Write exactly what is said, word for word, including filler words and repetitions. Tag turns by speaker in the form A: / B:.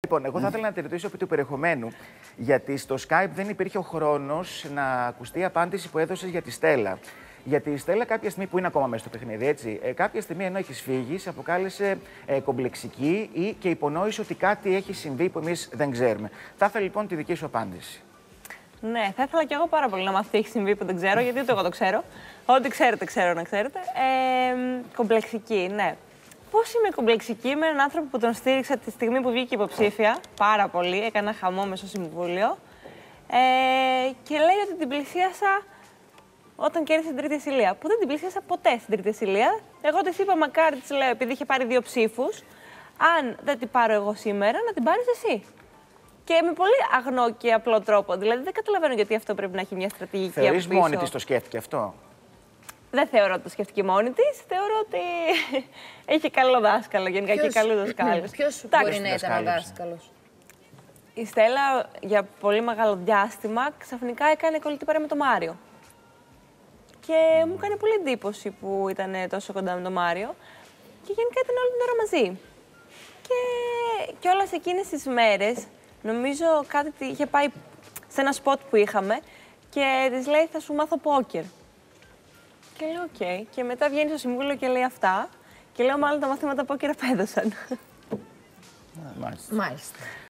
A: Λοιπόν, εγώ θα ήθελα να τη ρωτήσω επί του περιεχομένου, γιατί στο Skype δεν υπήρχε ο χρόνος να ακουστεί η απάντηση που έδωσες για τη Στέλλα. Γιατί η Στέλλα, κάποια στιγμή που είναι ακόμα μέσα στο παιχνίδι, έτσι, ε, κάποια στιγμή ενώ έχει φύγει, σε αποκάλεσε ε, κομπλεξική ή και υπονόησε ότι κάτι έχει συμβεί που εμείς δεν ξέρουμε. Θα ήθελα λοιπόν τη δική σου απάντηση.
B: Ναι, θα ήθελα κι εγώ πάρα πολύ να μάθω τι έχει συμβεί που δεν ξέρω, γιατί ούτε εγώ το ξέρω. Ό,τι ξέρετε, ξέρω να ξέρετε. Ε, κομπλεξική, ναι. Πώς είμαι κομπλεξική με έναν άνθρωπο που τον στήριξα τη στιγμή που βγήκε υποψήφια, πάρα πολύ, έκανα χαμό μες στο Συμβούλιο. Ε, και λέει ότι την πλησίασα όταν κέρδισε την τρίτη ασυλία. Που δεν την πλησίασα ποτέ στην τρίτη ασυλία. Εγώ της είπα, μακάρι της λέω, επειδή είχε πάρει δύο ψήφους, αν δεν την πάρω εγώ σήμερα, να την πάρεις εσύ. Και με πολύ αγνό και απλό τρόπο. Δηλαδή δεν καταλαβαίνω γιατί αυτό πρέπει να έχει μια στρατηγική.
A: Θεωρείς μόνη της το σκέφτηκε αυτό?
B: Δεν θεωρώ ότι το σκέφτηκε μόνη της. Θεωρώ ότι έχει καλό δάσκαλο γενικά και καλού δασκάλους.
C: Ποιος μπορεί να ήταν ο δάσκαλος?
B: Η Στέλλα για πολύ μεγάλο διάστημα ξαφνικά έκανε κολλητή παρέα με τον Μάριο. Και μου έκανε πολύ εντύπωση που ήταν τόσο κοντά με τον Μάριο. Και γενικά ήταν όλη την ώρα μαζί. Και, και όλες εκείνες τις μέρες, νομίζω κάτι είχε πάει σε ένα σποτ που είχαμε και της λέει θα σου μάθω πόκερ. Και λέω οκ. Okay. Και μετά βγαίνει στο συμβούλιο και λέει αυτά. Και λέω μάλλον τα μαθήματα πόκερ απέδωσαν.
A: Μάλιστα.
C: Μάλιστα.